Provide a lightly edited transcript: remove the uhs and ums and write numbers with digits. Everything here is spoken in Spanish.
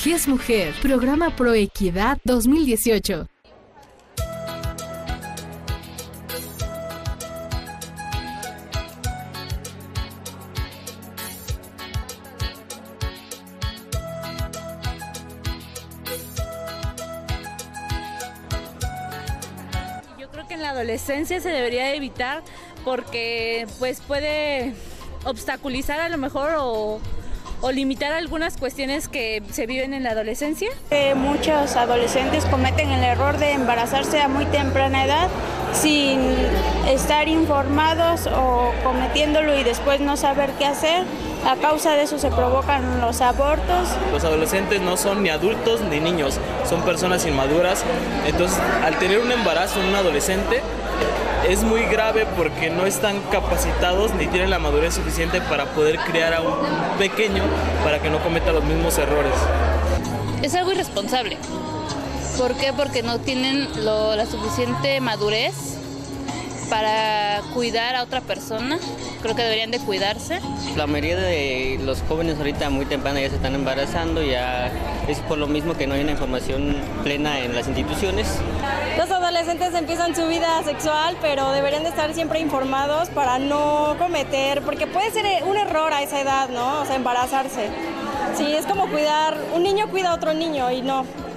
¿Qué es mujer? Programa Pro Equidad 2018. Yo creo que en la adolescencia se debería evitar porque pues puede obstaculizar a lo mejor o limitar algunas cuestiones que se viven en la adolescencia. Muchos adolescentes cometen el error de embarazarse a muy temprana edad sin estar informados o cometiéndolo y después no saber qué hacer. A causa de eso se provocan los abortos. Los adolescentes no son ni adultos ni niños, son personas inmaduras. Entonces, al tener un embarazo en un adolescente, es muy grave porque no están capacitados ni tienen la madurez suficiente para poder criar a un pequeño para que no cometa los mismos errores. Es algo irresponsable. ¿Por qué? Porque no tienen la suficiente madurez para cuidar a otra persona. Creo que deberían de cuidarse. La mayoría de los jóvenes ahorita muy temprano ya se están embarazando, ya es por lo mismo que no hay una información plena en las instituciones. Los adolescentes empiezan su vida sexual, pero deberían de estar siempre informados para no cometer, porque puede ser un error a esa edad, ¿no? O sea, embarazarse. Sí, es como un niño cuida a otro niño y no,